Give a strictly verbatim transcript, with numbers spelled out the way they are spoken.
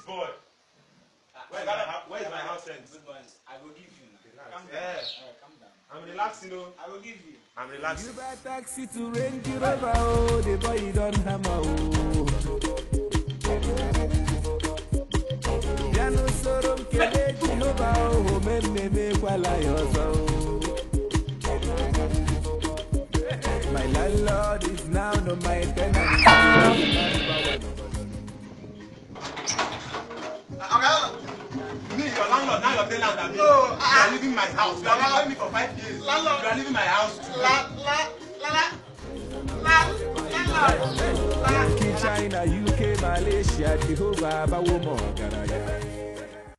boy. Where is my house? Where is my house rent? Good boy. I will give you. Relax. Calm down. Yeah. Alright, calm down. I'm relaxing, you know. I will give you. I'm relaxing. You buy taxi to Range Rover, oh, the boy you don't hammer, oh. Yano sorom kele Jehovah, oh, me me me kwala yoso. My landlord is now no my tenant. Me, your landlord, now your tenant, I mean. No, you ah. are leaving my house. You are leaving me for five years. Landlord. You are leaving my house. La la la la la la la. China, U K, Malaysia, Jehovah, Bawomo, Garaya.